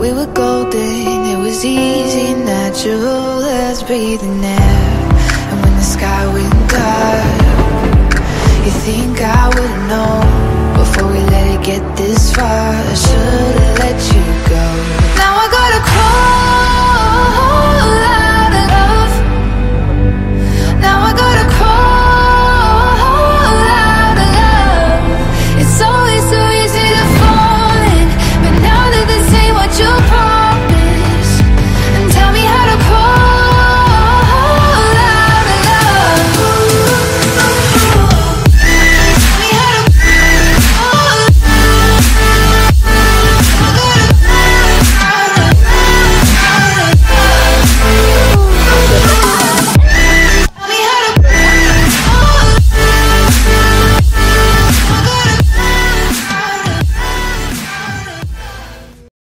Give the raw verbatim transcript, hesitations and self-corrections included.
we were golden, it was easy, natural as breathing air. And when the sky went dark, you think I would've known before we let it get this far. I should've